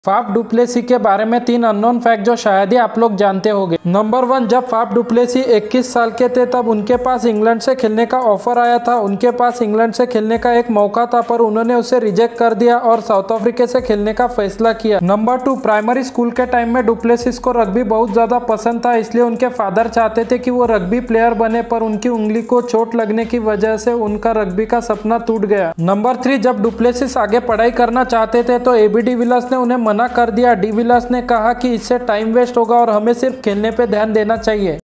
Faf du Plessis के बारे में 3 अननोन फैक्ट जो शायद ही आप लोग जानते होंगे। नंबर 1, जब फाफ डुप्लेसी 21 साल के थे तब उनके पास इंग्लैंड से खेलने का ऑफर आया था। उनके पास इंग्लैंड से खेलने का एक मौका था पर उन्होंने उसे रिजेक्ट कर दिया और साउथ अफ्रीका से खेलने का फैसला किया। नंबर 2, प्राइमरी स्कूल के टाइम में डुप्लेसिस को रग्बी बहुत ज्यादा पसंद था, इसलिए उनके फादर चाहते थे कि वो रग्बी प्लेयर बने, पर उनकी उंगली को चोट लगने की वजह से उनका रग्बी का सपना टूट गया। नंबर 3, जब डुप्लेसिस आगे पढ़ाई करना चाहते थे तो एबी डिविलियर्स ने उन्हें मना कर दिया। डिविलियर्स ने कहा कि इससे टाइम वेस्ट होगा और हमें सिर्फ खेलने पे ध्यान देना चाहिए।